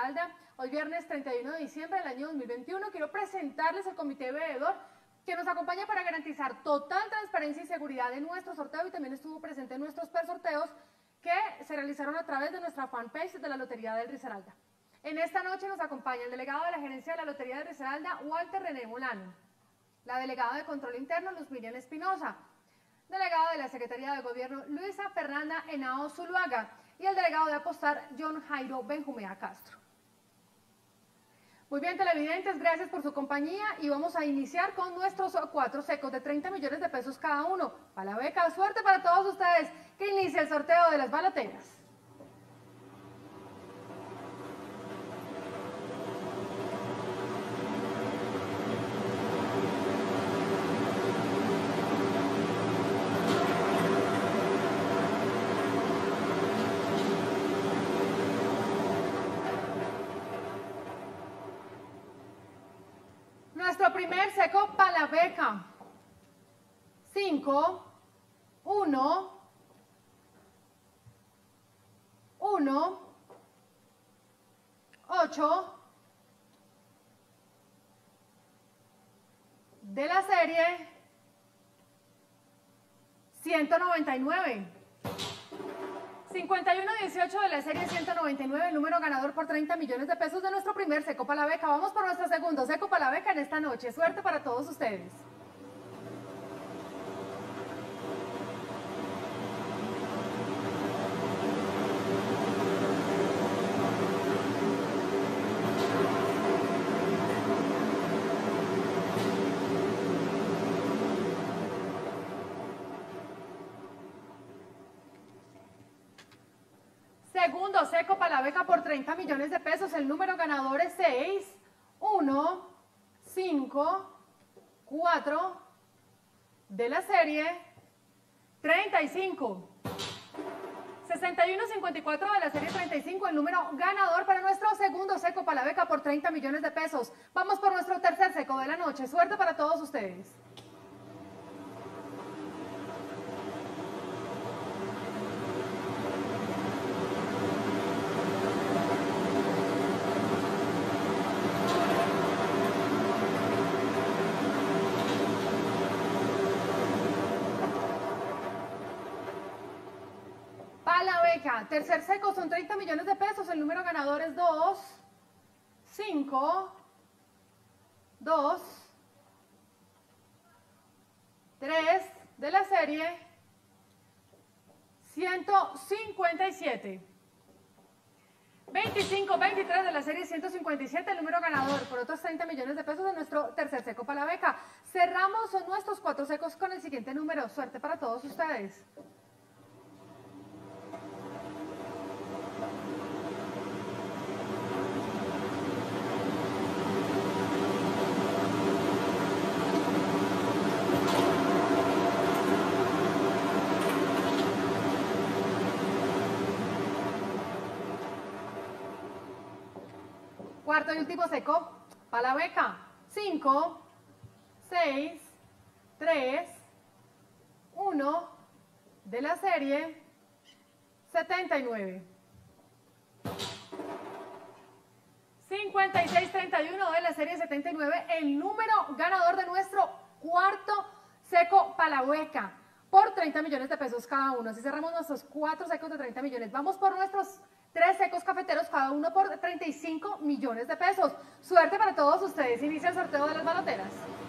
Risaralda. Hoy viernes 31 de diciembre del año 2021 quiero presentarles el comité veedor que nos acompaña para garantizar total transparencia y seguridad en nuestro sorteo y también estuvo presente en nuestros presorteos que se realizaron a través de nuestra fanpage de la Lotería del Risaralda. En esta noche nos acompaña el delegado de la gerencia de la Lotería del Risaralda, Walter René Molano, la delegada de Control Interno, Luz Miriam Espinosa, delegado de la Secretaría de Gobierno, Luisa Fernanda Henao Zuluaga, y el delegado de Apostar, John Jairo Benjumea Castro. Muy bien, televidentes, gracias por su compañía y vamos a iniciar con nuestros 4 secos de 30 millones de pesos cada uno. Para la beca, suerte para todos ustedes. Que inicie el sorteo de las baloteras. Nuestro primer seco para la beca. 5, 1, 1, 8, de la serie 199. 5118 de la serie 199, el número ganador por 30 millones de pesos de nuestro primer seco para la beca. Vamos por nuestro segundo seco para la beca en esta noche. Suerte para todos ustedes. Segundo seco para la beca por 30 millones de pesos. El número ganador es 6, 1, 5, 4 de la serie 35. 6154 de la serie 35, el número ganador para nuestro segundo seco para la beca por 30 millones de pesos. Vamos por nuestro tercer seco de la noche. Suerte para todos ustedes. Tercer seco son 30 millones de pesos, el número ganador es 2, 5, 2, 3 de la serie 157. 25, 23 de la serie 157, el número ganador por otros 30 millones de pesos de nuestro tercer seco para la beca. Cerramos nuestros 4 secos con el siguiente número. Suerte para todos ustedes. Cuarto y último seco para la beca. 5, 6, 3, 1 de la serie 79. 5631 de la serie 79, el número ganador de nuestro cuarto seco para la beca por 30 millones de pesos cada uno. Así cerramos nuestros 4 secos de 30 millones. Vamos por nuestros 3 secos cafeteros, cada uno por 35 millones de pesos. Suerte para todos ustedes. Inicia el sorteo de las baloteras.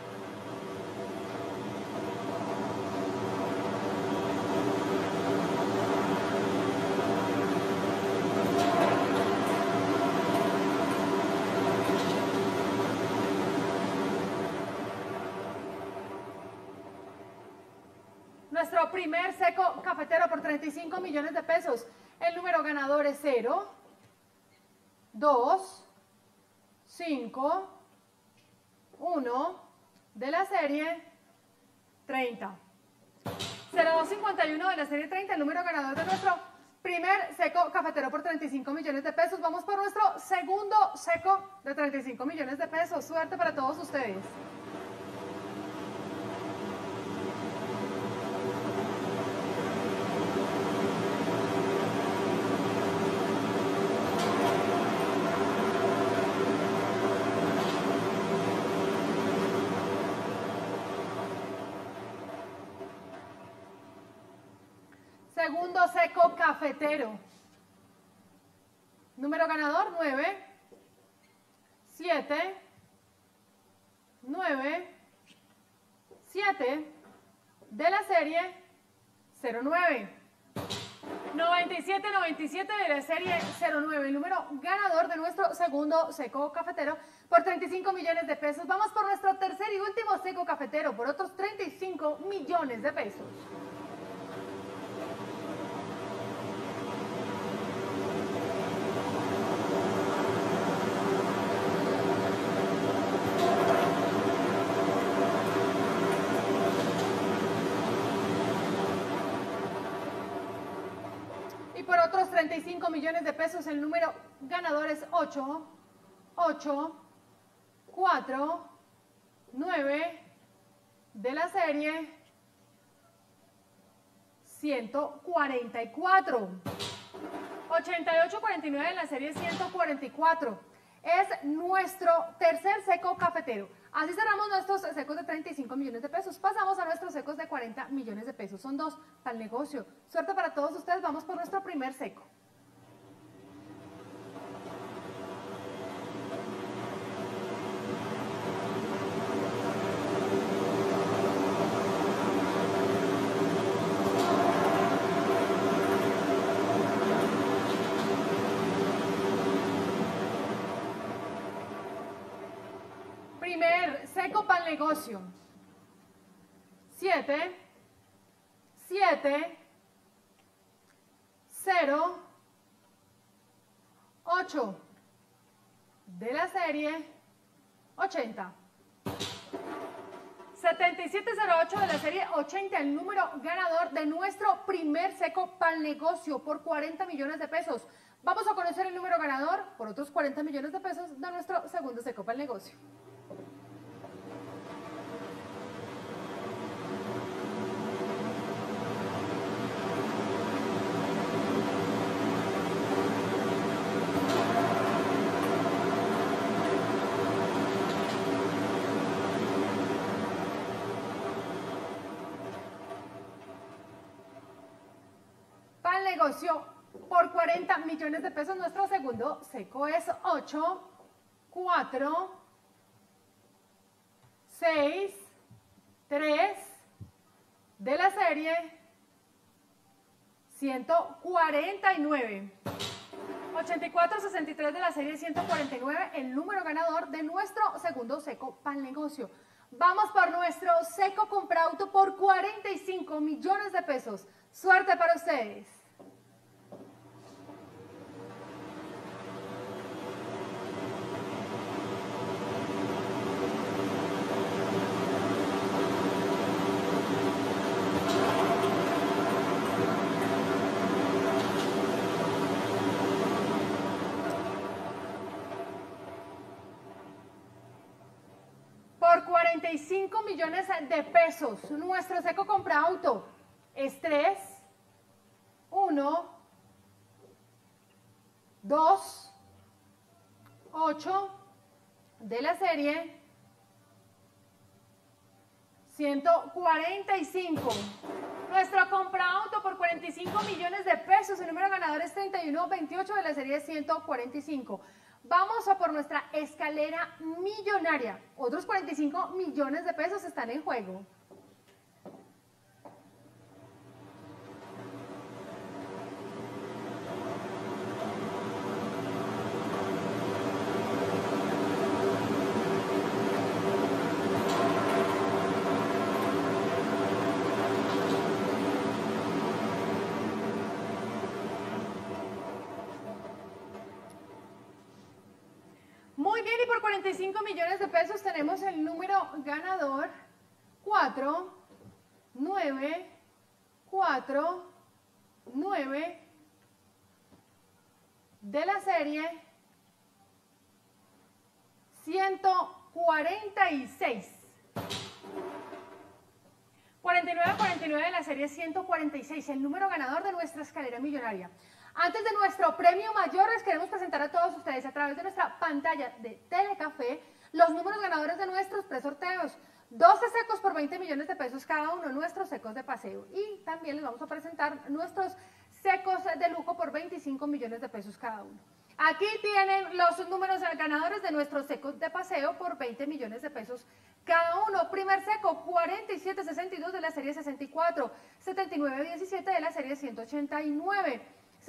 Nuestro primer seco cafetero por 35 millones de pesos. El número ganador es 0, 2, 5, 1 de la serie 30. 0251 de la serie 30, el número ganador de nuestro primer seco cafetero por 35 millones de pesos. Vamos por nuestro segundo seco de 35 millones de pesos. Suerte para todos ustedes. segundo seco cafetero. Número ganador 9, 7, 9, 7 de la serie 09. 9797 de la serie 09, el número ganador de nuestro segundo seco cafetero por 35 millones de pesos. Vamos por nuestro tercer y último seco cafetero por otros 35 millones de pesos. Por otros 35 millones de pesos, el número ganador es 8, 8, 4, 9 de la serie 144. 8849 de la serie 144. Es nuestro tercer seco cafetero. Así cerramos nuestros secos de 35 millones de pesos. Pasamos a nuestros secos de 40 millones de pesos. Son dos para el negocio. Suerte para todos ustedes. Vamos por nuestro primer seco. Primer seco para el negocio. 7, 7, 0, 8 de la serie 80. 7708 de la serie 80, el número ganador de nuestro primer seco para el negocio por 40 millones de pesos. Vamos a conocer el número ganador por otros 40 millones de pesos de nuestro segundo seco para el negocio. Negocio por 40 millones de pesos. Nuestro segundo seco es 8, 4, 6, 3 de la serie 149. 8463 de la serie 149, el número ganador de nuestro segundo seco para el negocio. Vamos por nuestro seco compra auto por 45 millones de pesos. Suerte para ustedes. Por 45 millones de pesos, nuestro seco compra auto es 3, 1, 2, 8 de la serie 145. Nuestro compra auto por 45 millones de pesos, el número ganador es 3128 de la serie 145. Vamos a por nuestra escalera millonaria. Otros 45 millones de pesos están en juego. Muy bien, y por 45 millones de pesos tenemos el número ganador 4, 9, 4, 9 de la serie 146. 4949 de la serie 146, el número ganador de nuestra escalera millonaria. Antes de nuestro premio mayor, les queremos presentar a todos ustedes a través de nuestra pantalla de Telecafé los números ganadores de nuestros presorteos. 12 secos por 20 millones de pesos cada uno, nuestros secos de paseo. Y también les vamos a presentar nuestros secos de lujo por 25 millones de pesos cada uno. Aquí tienen los números ganadores de nuestros secos de paseo por 20 millones de pesos cada uno. Primer seco, 4762 de la serie 64, 7917 de la serie 189,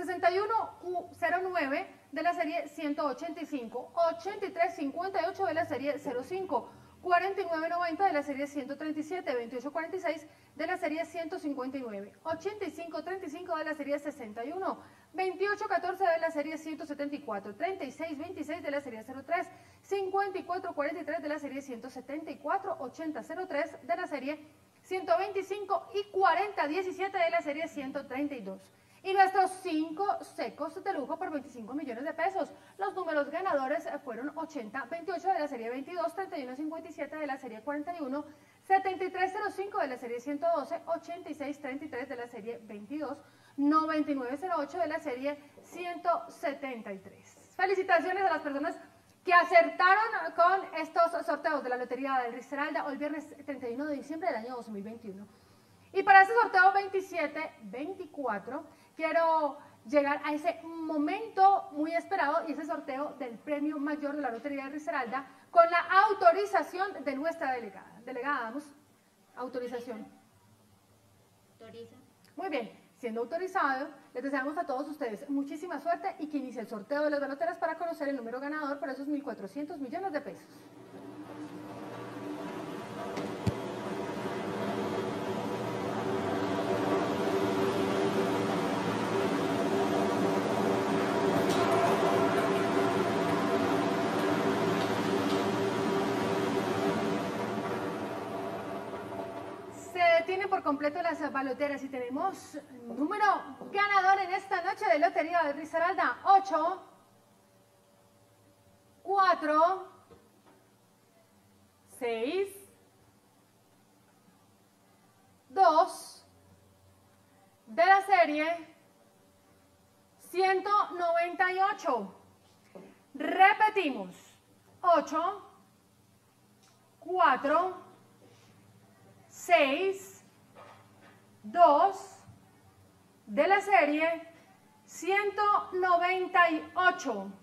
6109 de la serie 185, 8358 de la serie 05, 4990 de la serie 137, 2846 de la serie 159, 8535 de la serie 61, 2814 de la serie 174, 3626 de la serie 03, 5443 de la serie 174, 8003 de la serie 125 y 4017 de la serie 132. Y nuestros 5 secos de lujo por 25 millones de pesos. Los números ganadores fueron 8028 de la serie 22, 3157 de la serie 41, 7305 de la serie 112, 8633 de la serie 22, 9908 de la serie 173. Felicitaciones a las personas que acertaron con estos sorteos de la Lotería del Risaralda hoy viernes 31 de diciembre del año 2021. Y para este sorteo 27-24 quiero llegar a ese momento muy esperado y ese sorteo del premio mayor de la Lotería de Risaralda con la autorización de nuestra delegada. Delegada, damos autorización. Autoriza. Muy bien, siendo autorizado, les deseamos a todos ustedes muchísima suerte y que inicie el sorteo de las baloteras para conocer el número ganador por esos 1.400 millones de pesos. Tiene por completo las baloteras y tenemos número ganador en esta noche de Lotería de Risaralda: 8, 4, 6, 2 de la serie 198. Repetimos: 8, 4, 6, 2 de la serie 198.